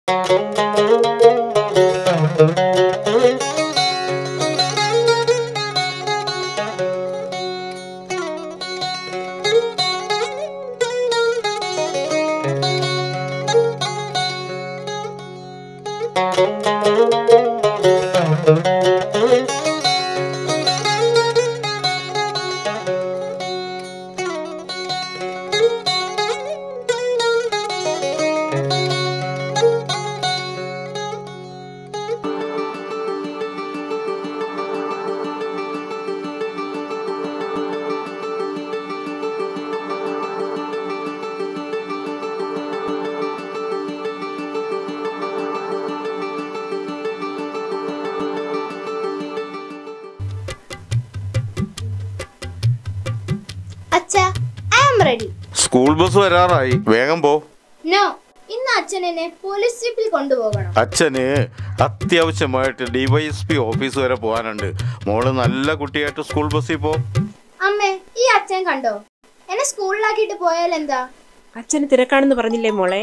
School bus വരാറായി, വേഗം പോ. ഇന്ന് അച്ഛനെ പോലീസ് ജീപ്പിൽ കൊണ്ടുപോകണം. അച്ഛന് അത്യാവശ്യമായിട്ട് ഡിവൈഎസ്പി ഓഫീസ് വരെ പോകാനുണ്ട്. മോള് നല്ല കുട്ടിയായിട്ട് സ്കൂൾ ബസ്സിൽ പോ. അമ്മേ, ഈ അച്ഛൻ കണ്ടോ? എന്നെ സ്കൂളിലാക്കിട്ട് പോയാൽ എന്താ? അച്ഛന് തിരക്കാണെന്ന് പറഞ്ഞില്ലേ മോളെ?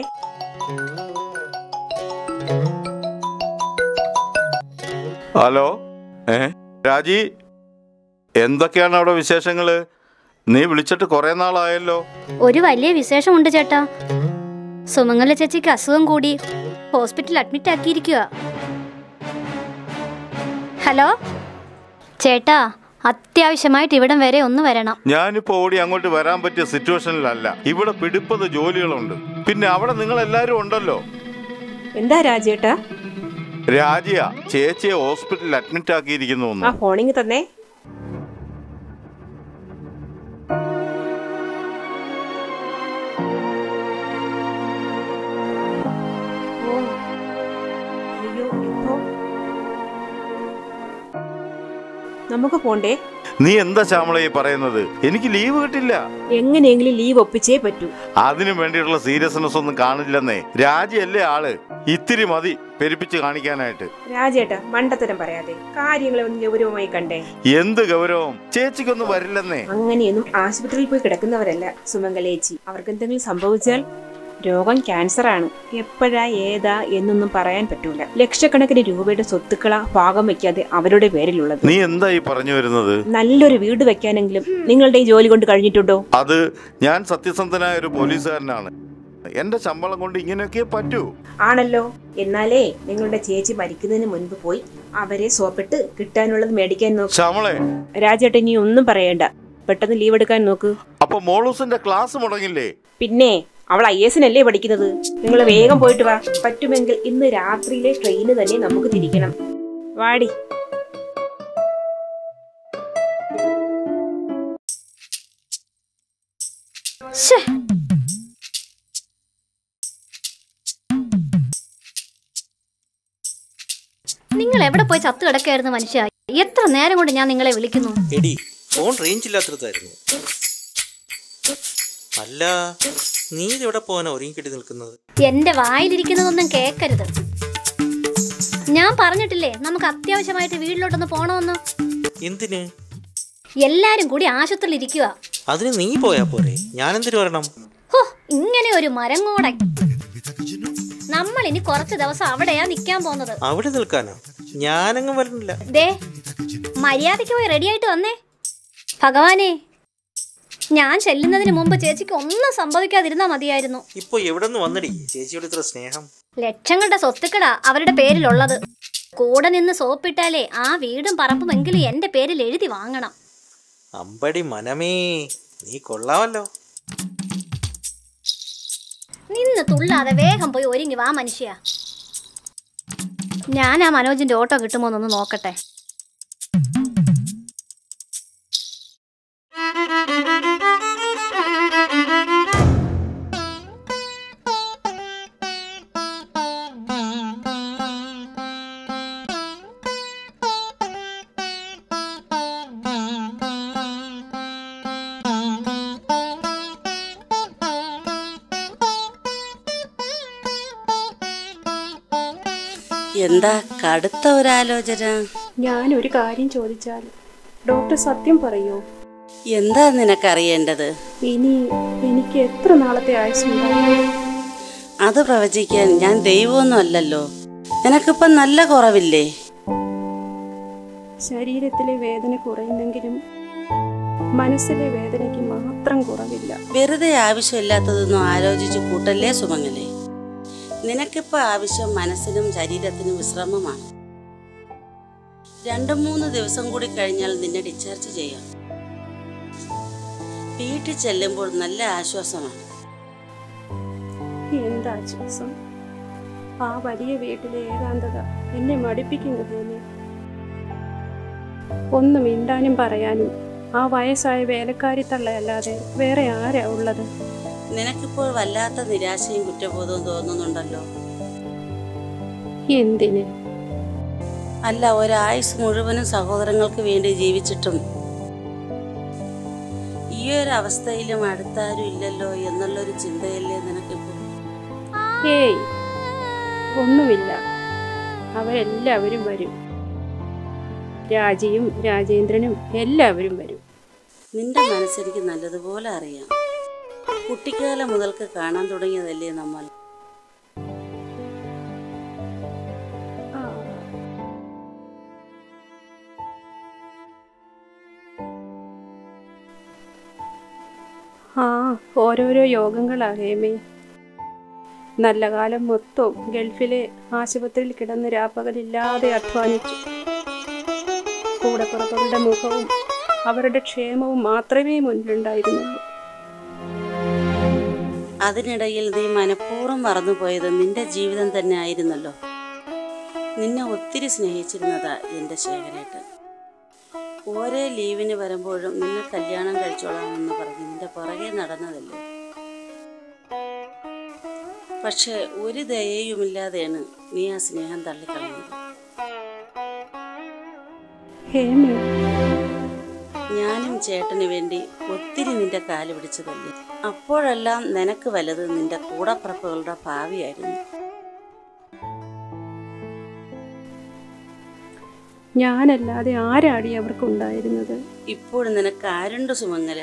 ഹലോ, രാജി, എന്തൊക്കെയാണ് അവിടെ വിശേഷങ്ങള്? നീ വിളിച്ചിട്ട് കുറെ നാളായല്ലോ. ഒരു വലിയ വിശേഷമുണ്ട് ചേട്ടാ. സുമംഗല ചേച്ചിക്ക് അസുഖം കൂടി ഹോസ്പിറ്റലിൽ അഡ്മിറ്റ് ആക്കിയിരിക്കുക. ഹലോ ചേട്ടാ, അത്യാവശ്യമായിട്ട് ഇവിടം വരെ ഒന്ന് വരണം. ഞാനിപ്പോ ഓടി അങ്ങോട്ട് വരാൻ പറ്റിയ സിറ്റുവേഷനിലല്ല. ഇവിടെ പിടിപ്പത് ജോലികളുണ്ട്. പിന്നെ അവിടെ നിങ്ങൾ എല്ലാരും ഉണ്ടല്ലോ. എന്താ രാജേട്ടാ? രാജിയാ, ചേച്ചിയെ ഹോസ്പിറ്റലിൽ അഡ്മിറ്റ് ആക്കിയിരിക്കുന്നു. ആ ഫോണിങ് തന്നെ. നമുക്ക് പോണ്ടേ? നീ എന്താ ശ്യാമളയെ പറയുന്നത്? എനിക്ക് ലീവ് കിട്ടില്ല. എങ്ങനെയെങ്കിലും ലീവ് ഒപ്പിച്ചേ പറ്റൂ. അതിനു വേണ്ടിയിട്ടുള്ള സീരിയസ്നെസ് ഒന്നും കാണില്ലെന്നേ. രാജിയല്ലേ ആള്, ഇത്തിരി മതി പെരുപ്പിച്ച് കാണിക്കാനായിട്ട്. രാജേട്ടാ, മണ്ടത്തരം പറയാതെ കാര്യങ്ങളെ ഒന്ന് ഗൗരവമായി കണ്ടേ. എന്ത് ഗൗരവം? ചേച്ചിക്കൊന്നും വരില്ലെന്നേ. അങ്ങനെയൊന്നും ആശുപത്രിയിൽ പോയി കിടക്കുന്നവരല്ല സുമംഗലേച്ചി. അവർക്ക് എന്തെങ്കിലും സംഭവിച്ചാൽ രോഗം ക്യാൻസർ ആണ്. എപ്പോഴാ ഏതാ എന്നൊന്നും പറയാൻ പറ്റൂല. ലക്ഷക്കണക്കിന് രൂപയുടെ സ്വത്തുക്കളാ ഭാഗം വെക്കാതെ അവരുടെ പേരിലുള്ളത്. നീ എന്താ ഈ പറഞ്ഞു വരുന്നത്? നല്ലൊരു വീട് വെക്കാനെങ്കിലും നിങ്ങളുടെ ഈ ജോലി കൊണ്ട് കഴിഞ്ഞിട്ടുണ്ടോ? അത് ഞാൻ സത്യസന്ധനായ ഒരു പോലീസുകാരനാണ്. എന്റെ ശമ്പളം കൊണ്ട് ഇങ്ങനെയൊക്കെ പറ്റൂ. ആണല്ലോ. എന്നാലേ നിങ്ങളുടെ ചേച്ചി മരിക്കുന്നതിന് മുൻപ് പോയി അവരെ സോപ്പിട്ട് കിട്ടാനുള്ളത് മേടിക്കാൻ നോക്ക്. ശ്യാമളെ, രാജേട്ടൻ ഇനി ഒന്നും പറയണ്ട. പെട്ടെന്ന് ലീവ് എടുക്കാൻ നോക്ക്. അപ്പൊ മോളൂസിന്റെ ക്ലാസ് മുടങ്ങില്ലേ? പിന്നെ അവൾ IAS-നല്ലേ പഠിക്കുന്നത്. നിങ്ങൾ വേഗം പോയിട്ട് വാ. പറ്റുമെങ്കിൽ ഇന്ന് രാത്രിയിലെ ട്രെയിന് തന്നെ നമുക്ക് തിരിക്കണം. വാടി. നിങ്ങൾ എവിടെ പോയി ചത്തു കിടക്കായിരുന്നു മനുഷ്യ? എത്ര നേരം കൊണ്ട് ഞാൻ നിങ്ങളെ വിളിക്കുന്നു. ഫോൺ റേഞ്ച് ഇല്ലാത്തതായിരുന്നു. അല്ല, നീ എവിടെ പോകാനാ ഒരുങ്ങി കെട്ടി നിൽക്കുന്നത്? എന്റെ വായിലിരിക്കുന്നതൊന്നും കേക്കരുത്. ഞാൻ പറഞ്ഞിട്ടില്ലേ നമുക്ക് അത്യാവശ്യമായിട്ട് വീട്ടിലോട്ടൊന്ന് പോണമെന്ന്. എന്തിന്? എല്ലാരും കൂടി ആശുപത്രിയിൽ ഇരിക്കുക. അതിന് നീ പോയാ പോരെ, ഞാൻ എന്തിനു വരണം? ഹോ, ഇങ്ങനെ ഒരു മരങ്ങോടൻ. നമ്മൾ ഇനി കുറച്ച് ദിവസം അവിടെയാ നിക്കാൻ പോകുന്നത്. അവിടെ നിൽക്കാനോ? ഞാനങ്ങ് വരണില്ല. ദേ, മര്യാദയ്ക്ക് പോയി റെഡി ആയിട്ട് വന്നേ. ഭഗവാനെ, ഞാൻ ചെല്ലുന്നതിന് മുമ്പ് ചേച്ചിക്ക് ഒന്നും സംഭവിക്കാതിരുന്നാ മതിയായിരുന്നു. ഇപ്പൊ എവിടെ നിന്ന് വന്നടി ചേച്ചിയോട് ഇത്ര സ്നേഹം? ലക്ഷങ്ങളുടെ സ്വത്തുക്കളാ അവരുടെ പേരിലുള്ളത്. കൂടെ നിന്ന് സോപ്പിട്ടാലേ ആ വീടും പറമ്പും എങ്കിലും എന്റെ പേരിൽ എഴുതി വാങ്ങണം. അമ്പടി മനമേ, നീ കൊള്ളാമല്ലോ. നിന്ന് തുള്ളാതെ വേഗം പോയി ഒരുങ്ങി വാ മനുഷ്യ. ഞാൻ ആ മനോജിന്റെ ഓട്ടോ കിട്ടുമോന്നൊന്ന് നോക്കട്ടെ. എന്താ കടുത്ത ഒരാലോചന? ഞാൻ ഒരു കാര്യം ചോദിച്ചാൽ ഡോക്ടർ സത്യം പറയോ? എന്താ നിനക്കറിയേണ്ടത്? ഇനി എനിക്ക് എത്ര നാളത്തെ ആയുസ്സുണ്ടാവും? അത് പ്രവചിക്കാൻ ഞാൻ ദൈവമൊന്നും അല്ലല്ലോ. നിനക്കിപ്പം നല്ല കുറവില്ലേ? ശരീരത്തിലെ വേദന കുറയുന്നെങ്കിലും മനസ്സിലെ വേദനയ്ക്ക് മാത്രം കുറവില്ല. വെറുതെ ആവശ്യമില്ലാത്തതൊന്നും ആലോചിച്ച് കൂട്ടല്ലേ സുമംഗലേ. നിനക്കിപ്പോൾ ആവശ്യം മനസ്സിനും ശരീരത്തിനും വിശ്രമമാണ്. 2-3 ദിവസം കൂടി കഴിഞ്ഞാൽ നിന്നെ ഡിസ്ചാർജ് ചെയ്യാം. വീട്ടിൽ ചെല്ലുമ്പോൾ നല്ല ആശ്വാസമാണ്. എന്താശ്വാസം! ആ വലിയ വീട്ടിലെ ഏകാന്തത എന്നെ മടുപ്പിക്കുന്നത്. ഒന്നും മിണ്ടാനും പറയാനും ആ വയസ്സായ വേലക്കാരി തള്ളയല്ലാതെ വേറെ ആരാ ഉള്ളത്? നിനക്കിപ്പോൾ വല്ലാത്ത നിരാശയും കുറ്റബോധവും തോന്നുന്നുണ്ടല്ലോ. എന്തിന്? അല്ല, ഒരായുസ് മുഴുവനും സഹോദരങ്ങൾക്ക് വേണ്ടി ജീവിച്ചിട്ടും ഈ ഒരു അവസ്ഥയിലും അടുത്താരും ഇല്ലല്ലോ എന്നുള്ളൊരു ചിന്തയല്ലേ നിനക്കിപ്പോൾ? ഏയ്, ഒന്നുമില്ല. അവരെല്ലാവരും വരും. രാജിയും രാജേന്ദ്രനും എല്ലാവരും വരും. നിന്റെ മനസ്സെനിക്ക് നല്ലതുപോലെ അറിയാം. കുട്ടിക്കാലം മുതൽക്ക് കാണാൻ തുടങ്ങിയതല്ലേ നമ്മൾ. ആ, ഓരോരോ യോഗങ്ങളാ ഹേമേ. നല്ല കാലം മൊത്തം ഗൾഫിലെ ആശുപത്രിയിൽ കിടന്ന് രാപ്പകലില്ലാതെ അധ്വാനിച്ചു. കൂടപ്പുറപ്പുകളുടെ മുഖവും അവരുടെ ക്ഷേമവും മാത്രമേ മുന്നിലുണ്ടായിരുന്നുള്ളൂ. അതിനിടയിൽ നീ മനഃപൂർവ്വം മറന്നുപോയത് നിന്റെ ജീവിതം തന്നെ ആയിരുന്നല്ലോ. നിന്നെ ഒത്തിരി സ്നേഹിച്ചിരുന്നതാ എൻ്റെ ശേഖരേട്ടൻ. ഓരോ ലീവിന് വരുമ്പോഴും നിന്നെ കല്യാണം കഴിച്ചോളാമെന്ന് പറഞ്ഞ് നിന്റെ പുറകെ നടന്നതല്ലേ. പക്ഷെ ഒരു ദയയുമില്ലാതെയാണ് നീ ആ സ്നേഹം തള്ളിക്കളഞ്ഞത്. ഹേമേ, ഞാനും ചേട്ടന് വേണ്ടി ഒത്തിരി നിന്റെ കാല് പിടിച്ചതല്ലേ. അപ്പോഴെല്ലാം നിനക്ക് വലുത് നിന്റെ കൂടപ്പിറപ്പുകളുടെ ഭാവിയായിരുന്നു. ഞാനല്ലാതെ ആരാടി അവർക്കുണ്ടായിരുന്നത്? ഇപ്പോൾ നിനക്ക് ആരുണ്ട് സുമംഗല?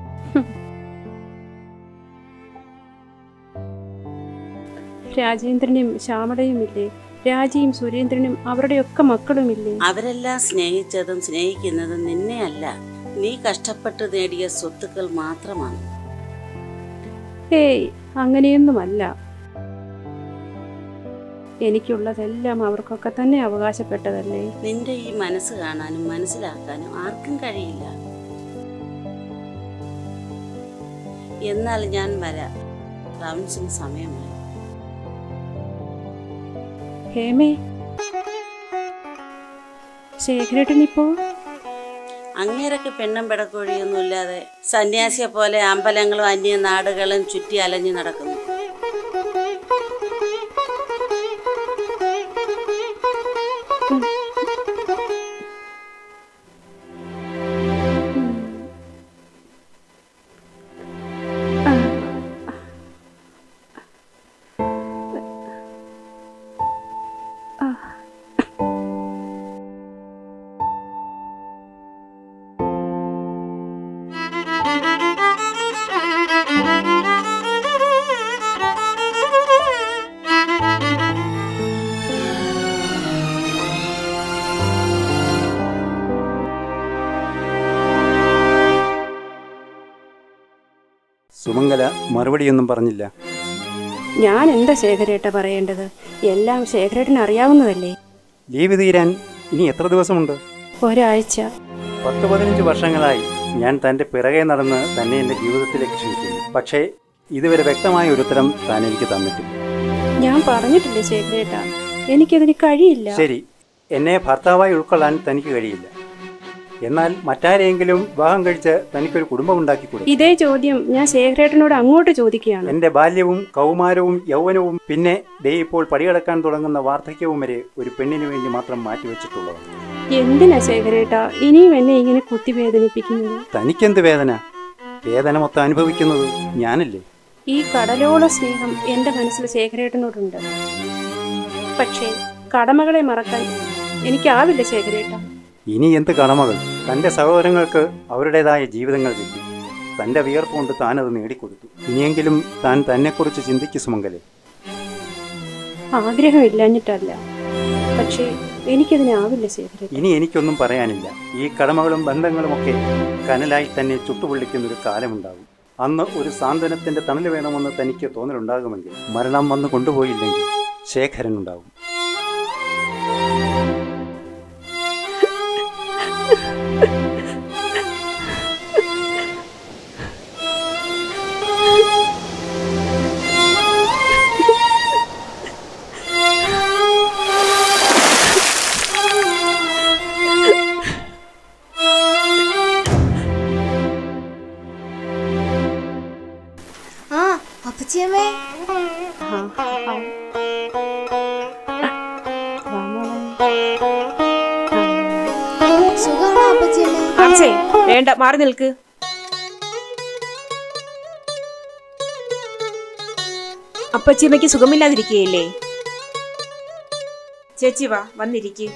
രാജേന്ദ്രനും ശ്യാമളയും ഇല്ലേ? രാജിയും സുരേന്ദ്രനും അവരുടെയൊക്കെ മക്കളുമില്ലേ? അവരെല്ലാം സ്നേഹിച്ചതും സ്നേഹിക്കുന്നതും നിന്നെ അല്ല, നീ കഷ്ടപ്പെട്ട് നേടിയ സ്വത്തുക്കൾ മാത്രമാണ്. ഏയ്, അങ്ങനെയൊന്നുമല്ല. എനിക്കുള്ളതെല്ലാം അവർക്കൊക്കെ തന്നെ അവകാശപ്പെട്ടതല്ലേ. നിന്റെ ഈ മനസ്സ് കാണാനും മനസ്സിലാക്കാനും ആർക്കും കഴിയില്ല. എന്നാൽ ഞാൻ വരാം. റൗണ്ട്സിന് സമയമായി. ഹേമേ, ശേഖരേട്ടനിപ്പോ? അങ്ങേരൊക്കെ പെണ്ണും പിടക്കോഴിയൊന്നും ഇല്ലാതെ സന്യാസിയെ പോലെ അമ്പലങ്ങളും അന്യ നാടുകളും ചുറ്റി അലഞ്ഞു നടക്കുന്നു. സുമംഗല മറുപടിയൊന്നും പറഞ്ഞില്ല. ഞാൻ എന്താ ശേഖരേട്ട പറയേണ്ടത്? എല്ലാം ശേഖരേട്ടന് അറിയാവുന്നതല്ലേ. ലീവ് തീരാൻ ഇനി എത്ര ദിവസമുണ്ട്? ഒരാഴ്ച. 10-15 വർഷങ്ങളായി ഞാൻ തൻ്റെ പിറകെ നടന്ന് തന്നെ എൻ്റെ ജീവിതത്തിലേക്ക് ക്ഷണിക്കുന്നു. പക്ഷേ ഇതുവരെ വ്യക്തമായ ഒരു ഉത്തരം താൻ എനിക്ക് തന്നിട്ടില്ല. ഞാൻ പറഞ്ഞിട്ടില്ലേ ശേഖരേട്ട, എനിക്കതിന് കഴിയില്ല. ശരി, എന്നെ ഭർത്താവായി ഉൾക്കൊള്ളാൻ തനിക്ക് കഴിയില്ല. എന്നാൽ മറ്റാരെങ്കിലും വിവാഹം കഴിച്ച് തനിക്കൊരു കുടുംബം ഉണ്ടാക്കിക്കൂടെ? ഇതേ ചോദ്യം ഞാൻ ശേഖരേട്ടനോട് അങ്ങോട്ട് ചോദിക്കുകയാണ്. എൻ്റെ ബാല്യവും കൗമാരവും യൗവനവും പിന്നെ ദേ ഇപ്പോൾ പടികടക്കാൻ തുടങ്ങുന്ന വാർദ്ധക്യവും വരെ ഒരു പെണ്ണിന് വേണ്ടി മാത്രം മാറ്റിവെച്ചിട്ടുള്ളത്. എന്തിനാ ശേഖരേട്ട ഇനിയും എന്നെ ഇങ്ങനെ കുത്തി വേദനിപ്പിക്കുന്നത്? തനിക്കെന്ത് വേദന? വേദന മൊത്തം അനുഭവിക്കുന്നത് ഞാനല്ലേ. ഈ കടലോളം സ്നേഹം എൻ്റെ മനസ്സിൽ ശേഖരേട്ടനോടുണ്ട്. പക്ഷേ കടമകളെ മറക്കാൻ എനിക്കാവില്ല ശേഖരേട്ട. ഇനി എന്ത് കടമകൾ? തൻ്റെ സഹോദരങ്ങൾക്ക് അവരുടേതായ ജീവിതങ്ങൾ കിട്ടി. തൻ്റെ വിയർപ്പ് കൊണ്ട് താനത് നേടിക്കൊടുത്തു. ഇനിയെങ്കിലും താൻ തന്നെക്കുറിച്ച് ചിന്തിക്കു സുമംഗലേ. ആഗ്രഹമില്ലാഞ്ഞിട്ടല്ല, പക്ഷേ എനിക്കതിനാവില്ല ശേഖരൻ. ഇനി എനിക്കൊന്നും പറയാനില്ല. ഈ കടമകളും ബന്ധങ്ങളുമൊക്കെ കനലായി തന്നെ ചുട്ടുപൊള്ളിക്കുന്നൊരു കാലമുണ്ടാകും. അന്ന് ഒരു സാന്ത്വനത്തിന്റെ തണൽ വേണമെന്ന് തനിക്ക് തോന്നലുണ്ടാകുമെങ്കിൽ മരണം വന്ന് കൊണ്ടുപോയില്ലെങ്കിൽ ശേഖരനുണ്ടാകും. അപ്പച്ചിയമ്മേ, സുഖാണോ അപ്പച്ചിയമ്മേ? അച്ഛേ വേണ്ട, മാറി നിൽക്ക്. അപ്പച്ചിയമ്മയ്ക്ക് സുഖമില്ലാതിരിക്കുകയല്ലേ? ചേച്ചി വാ, വന്നിരിക്കേ.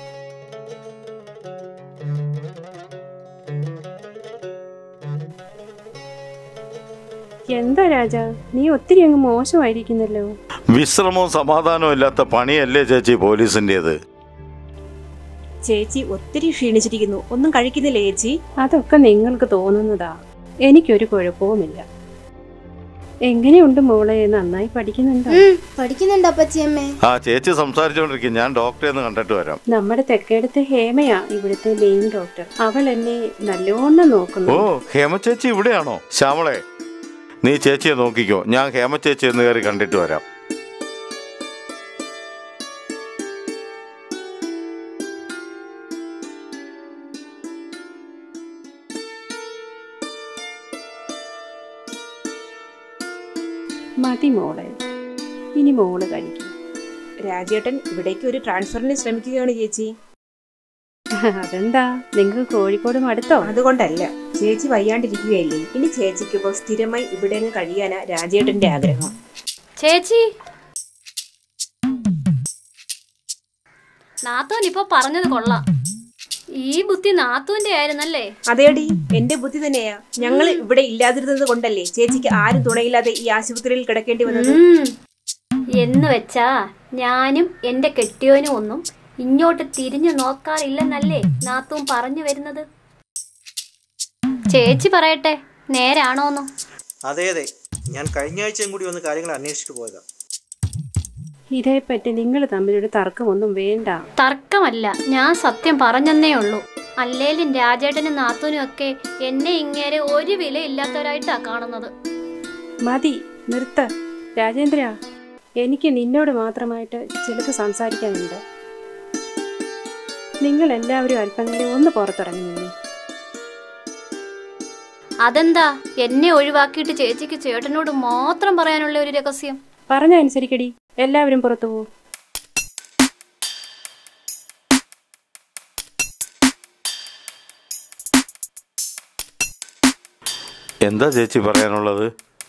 എന്താ രാജ, നീ ഒത്തിരി അങ്ങ് മോശമായിരിക്കുന്നല്ലോ. വിശ്രമവും സമാധാനവും ഇല്ലാത്ത പണിയല്ലേ ചേച്ചി പോലീസിൻ്റെത്? ചേച്ചി ഒത്തിരി ക്ഷീണിച്ചിരിക്കുന്നു. ഒന്നും കഴിക്കുന്നില്ല ചേച്ചി? അതൊക്കെ നിങ്ങൾക്ക് തോന്നുന്നതാ, എനിക്കൊരു കുഴപ്പവുമില്ല. എങ്ങനെയുണ്ട് മോളെ, നന്നായി പഠിക്കുന്നുണ്ടോ? പഠിക്കുന്നുണ്ട് അപ്പച്ചിയമ്മേ. ചേച്ചി സംസാരിച്ചോണ്ടിരിക്കും, ഞാൻ ഡോക്ടറെ ഒന്ന് കണ്ടിട്ട് വരാം. നമ്മുടെ തെക്കേടത്തെ ഹേമയാ ഇവിടുത്തെ മെയിൻ ഡോക്ടർ. അവൾ എന്നെ നല്ലോണം നോക്കുന്നു. ഓ, ഹേമ ചേച്ചി ഇവിടെയാണോ? ശ്യാമളെ, നീ ചേച്ചിയെ നോക്കിക്കോ, ഞാൻ ഹേമ ചേച്ചി എന്ന് കയറി കണ്ടിട്ട് വരാം. മതി മോളെ, ഇനി മോള് കഴിക്കും. രാജേട്ടൻ ഇവിടേക്ക് ഒരു ട്രാൻസ്ഫറിന് ശ്രമിക്കുകയാണ് ചേച്ചി. അതെന്താ, നിങ്ങൾക്ക് കോഴിക്കോട് അടുത്തോ? അതുകൊണ്ടല്ല, ചേച്ചി വയ്യാണ്ടിരിക്കുകയല്ലേ. ഇനി ചേച്ചിക്ക് ഇപ്പോൾ സ്ഥിരമായി ഇവിടെ കഴിയാനാ രാജേട്ടന്റെ ആഗ്രഹം. ചേച്ചി, നാത്തൂൻ ഇപ്പൊ പറഞ്ഞത് കൊള്ളാം. ഈ ബുദ്ധി നാത്തൂന്റെ ആയിരുന്നല്ലേ? അതേടി, എന്റെ ബുദ്ധി തന്നെയാ. ഞങ്ങൾ ഇവിടെ ഇല്ലാതിരുന്നത് കൊണ്ടല്ലേ ചേച്ചിക്ക് ആരും തുണയില്ലാതെ ഈ ആശുപത്രിയിൽ കിടക്കേണ്ടി വന്നത്. എന്ന് വെച്ചാ ഞാനും എന്റെ കെട്ടിയോനും ഒന്നും ഇങ്ങോട്ട് തിരിഞ്ഞു നോക്കാറില്ലെന്നല്ലേ നാത്തൂൻ പറഞ്ഞു വരുന്നത്? ചേച്ചി പറയട്ടെ, നേരാണോന്നും? അതെ അതെ, ഞാൻ കഴിഞ്ഞ ആഴ്ചയും കൂടി ഒന്ന് കാര്യങ്ങൾ അന്വേഷിച്ചിട്ട് പോയതാ. ഇതേപ്പറ്റി നിങ്ങൾ തമ്മിലൊരു തർക്കമൊന്നും വേണ്ട. തർക്കമല്ല, ഞാൻ സത്യം പറഞ്ഞെന്നേ ഉള്ളൂ. അല്ലേലും രാജേട്ടനും നാത്തൂനും ഒക്കെ എന്നെ ഇങ്ങേരെ ഒരു വിലയില്ലാത്തവരായിട്ടാ കാണുന്നത്. മതി, നിർത്ത. രാജേന്ദ്ര, എനിക്ക് നിന്നോട് മാത്രമായിട്ട് ചിലത് സംസാരിക്കാനുണ്ട്. നിങ്ങൾ എല്ലാവരും അല്പങ്ങളെ ഒന്ന് പുറത്തിറങ്ങി നിന്നേ. അതെന്താ എന്നെ ഒഴിവാക്കിയിട്ട് ചേച്ചിക്ക് ചേട്ടനോട് മാത്രം പറയാനുള്ള ഒരു രഹസ്യം? പറഞ്ഞ അനുസരിക്കടി, എല്ലാവരും പുറത്തു പോ. എന്താ ചേച്ചി പറയാനുള്ളത്?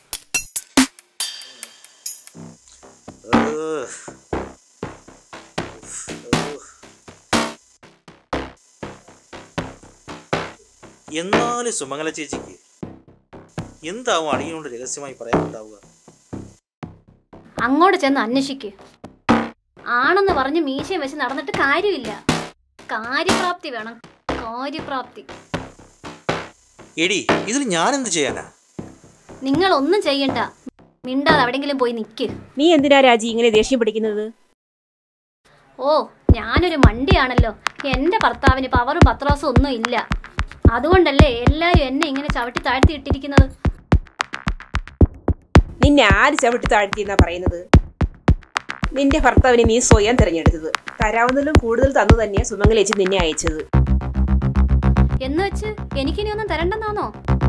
എന്നാലും സുമംഗല ചേച്ചിക്ക് എന്താവും അടിയനോട് രഹസ്യമായി പറയാനുണ്ടാവുക? അങ്ങോട്ട് ചെന്ന് അന്വേഷിക്ക്. ആണെന്ന് പറഞ്ഞ് മീശയും വെച്ച് നടന്നിട്ട് കാര്യമില്ല. കാര്യപ്രാപ്തി വേണം, കാര്യപ്രാപ്തി. എടി, ഇതിൽ ഞാൻ എന്ത് ചെയ്യാനാ? നിങ്ങൾ ഒന്നും ചെയ്യണ്ട, മിണ്ടാതെ എവിടെങ്കിലും പോയി നിൽക്ക്. നീ എന്തിനാ രാജി ഇങ്ങനെ ദേഷ്യം പിടിക്കുന്നത്? ഓ, ഞാനൊരു മണ്ടിയാണല്ലോ. എന്റെ ഭർത്താവിന് പവറും പത്രാസും ഒന്നും ഇല്ല. അതുകൊണ്ടല്ലേ എല്ലാരും എന്നെ ഇങ്ങനെ ചവിട്ടി താഴ്ത്തി ഇട്ടിരിക്കുന്നത്. നിന്നെ ആര് ചവിട്ടി താഴ്ത്തിയെന്നാ പറയുന്നത്? നിന്റെ ഭർത്താവിനെ നീ സ്വയം തിരഞ്ഞെടുത്തത്. തരാവുന്നതിലും കൂടുതൽ തന്നു തന്നെയാ സുമംഗലേച്ചി നിന്നെ അയച്ചത്. എന്ന് വെച്ച് എനിക്കിനി ഒന്നും തരണ്ടെന്നാണോ?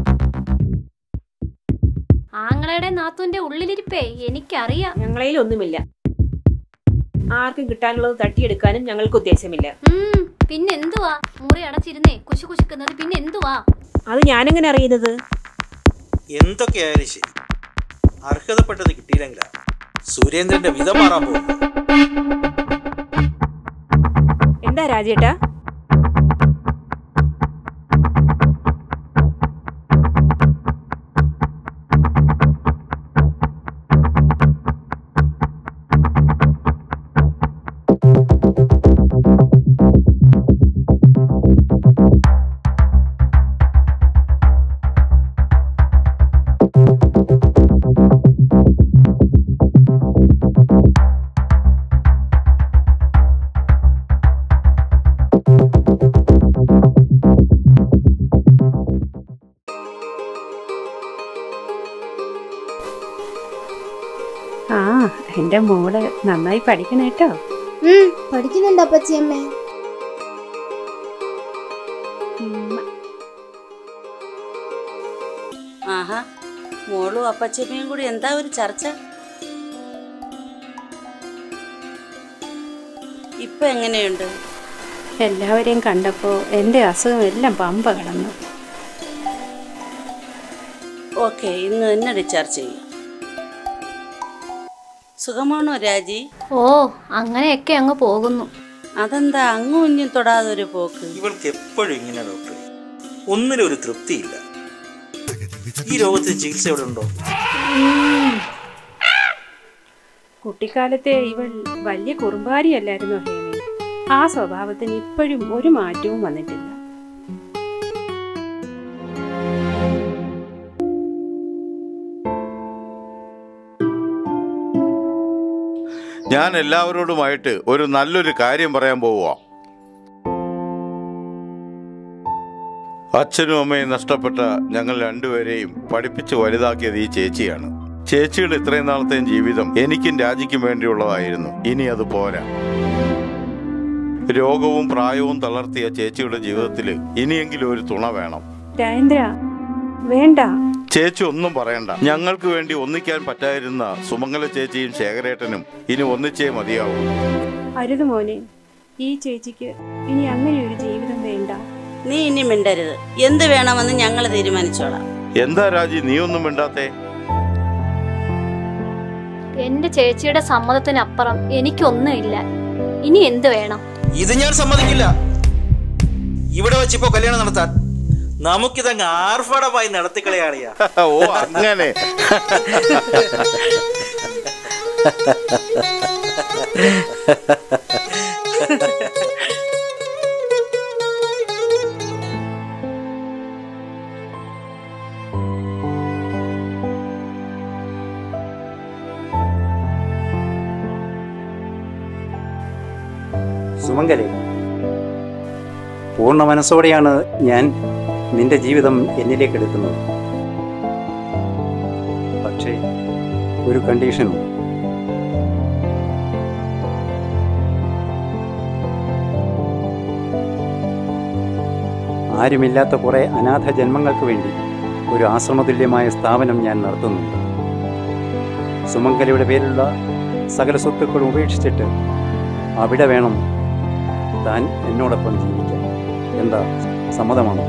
ആങ്ങളയുടെ നാത്തൂന്റെ ഉള്ളിലിരിപ്പേ എനിക്കറിയാം. ഞങ്ങളേലും ഒന്നുമില്ല. ആർക്കും കിട്ടാനുള്ളത് തട്ടിയെടുക്കാനും ഞങ്ങൾക്ക് ഉദ്ദേശമില്ല. പിന്നെന്തുവാ മുറി അടച്ചിരുന്നേ കുശു കുശുക്കുന്നത്? പിന്നെന്തുവാ? അത് ഞാനെങ്ങനെ അറിയുന്നത്? എന്തൊക്കെയായാലും ശരി, അർഹതപ്പെട്ടത് കിട്ടിയില്ലെങ്കിലാ സുരേന്ദ്രന്റെ വിധം മാറാൻ പോകും. എന്താ രാജേട്ടാ? എൻ്റെ മോള് നന്നായി പഠിക്കണേട്ടോ. പഠിക്കുന്നുണ്ട് അപ്പച്ചിയമ്മേ. ആഹാ, മോളും അപ്പച്ചമ്മയും കൂടി എന്താ ഒരു ചർച്ച? ഇപ്പൊ എങ്ങനെയുണ്ട്? എല്ലാവരെയും കണ്ടപ്പോൾ എൻ്റെ അസുഖം എല്ലാം പമ്പ കടന്നു. ഓക്കെ, ഇന്ന് തന്നെ ഡിസ്ചാർജ് ചെയ്യാം. സുഖമാണോ രാജി? ഓ, അങ്ങനെയൊക്കെ അങ്ങ് പോകുന്നു. അതെന്താ അങ്ങും ഇഞ്ഞും തൊടാതെ ഒരു പോക്ക്? ഇവൾക്ക് എപ്പോഴും ഇങ്ങനെ ഡോക്ടറെ, ഒന്നിനും ഒരു തൃപ്തിയില്ല. ഈ രോഗത്തിന് ചികിത്സ എവിടെ ഉണ്ടോ? കുട്ടിക്കാലത്തെ ഇവൾ വലിയ കുറുമ്പാരിയല്ലായിരുന്നോ ഹേമി? ആ സ്വഭാവത്തിന് ഇപ്പോഴും ഒരു മാറ്റവും വന്നിട്ടില്ല. ഞാൻ എല്ലാവരോടുമായിട്ട് ഒരു നല്ലൊരു കാര്യം പറയാൻ പോവുക. അച്ഛനും അമ്മയും നഷ്ടപ്പെട്ട ഞങ്ങൾ രണ്ടുപേരെയും പഠിപ്പിച്ച് വലുതാക്കിയത് ഈ ചേച്ചിയാണ്. ചേച്ചിയുടെ ഇത്രയും നാളത്തെയും ജീവിതം എനിക്കും രാജിക്കും വേണ്ടിയുള്ളതായിരുന്നു. ഇനി അത് പോരാ. രോഗവും പ്രായവും തളർത്തിയ ചേച്ചിയുടെ ജീവിതത്തിൽ ഇനിയെങ്കിലും ഒരു തുണ വേണം. രാജേന്ദ്ര, വേണ്ട. ചേച്ചി ഒന്നും പറയണ്ട. ഞങ്ങൾക്ക് വേണ്ടി ഒന്നിക്കാൻ പറ്റാതിരുന്ന സുമംഗല ചേച്ചിയും ശേഖരേട്ടനും ഇനി ഒന്നിച്ചേ മതിയാവൂ. അരുത് മോനെ, ഈ ചേച്ചിക്ക് ഇനി അങ്ങനെ ഒരു ജീവിതം വേണ്ട. നീ ഇനി മിണ്ടരുത്. എന്ത് വേണമെന്ന് ഞങ്ങൾ തീരുമാനിച്ചോളാം. എന്താ രാജി നീ ഒന്നും മിണ്ടാത്തേ? എന്റെ ചേച്ചിയുടെ സമ്മതത്തിനപ്പുറം എനിക്കൊന്നുമില്ല. ഇനി എന്ത് വേണം? ഇത് ഞാൻ സമ്മതിക്കില്ല. ഇവിടെ വെച്ചിപ്പോ കല്യാണം നടത്താൻ നമുക്കിതങ്ങ് ആർഭാടമായി നടത്തിക്കളയാളിയാ. ഓ അങ്ങനെ. സുമംഗലേ, പൂർണ്ണ മനസ്സോടെയാണ് ഞാൻ നിന്റെ ജീവിതം എന്നിലേക്ക് എടുക്കുന്നത്. പക്ഷേ ഒരു കണ്ടീഷനും. ആരുമില്ലാത്ത കുറേ അനാഥ ജന്മങ്ങൾക്ക് വേണ്ടി ഒരു ആശ്രമതുല്യമായ സ്ഥാപനം ഞാൻ നടത്തുന്നുണ്ട്. സുമംഗലയുടെ പേരിലുള്ള സകല സ്വത്തുക്കളും ഉപേക്ഷിച്ചിട്ട് അവിടെ വേണം താൻ എന്നോടൊപ്പം ജീവിക്കാൻ. എന്താ, സമ്മതമാണോ?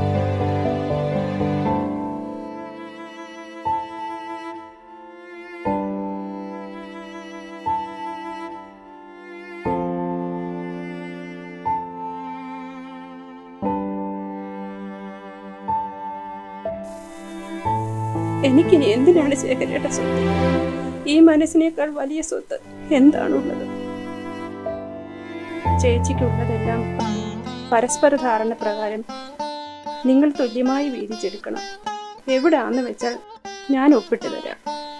എനിക്കിനി എന്തിനാണ് ശേഖരേട്ട സ്വത്ത്? ഈ മനസ്സിനേക്കാൾ വലിയ സ്വത്ത് എന്താണുള്ളത്? ചേച്ചിക്കുള്ളതെല്ലാം പരസ്പര ധാരണ പ്രകാരം നിങ്ങൾ തുല്യമായി വീതിച്ചെടുക്കണം. എവിടാന്ന് വെച്ചാൽ ഞാൻ ഒപ്പിട്ട് തരാം.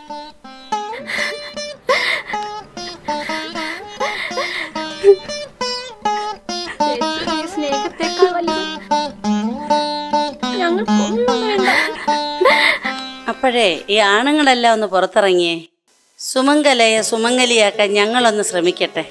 സ്നേഹത്തെക്കാൾ ഞങ്ങൾക്കൊന്നും വേണ്ട. അപ്പോഴേ ഈ ആണുങ്ങളെല്ലാം ഒന്ന് പുറത്തിറങ്ങിയേ. സുമംഗലയെ സുമംഗലിയാക്കാൻ ഞങ്ങളൊന്ന് ശ്രമിക്കട്ടെ.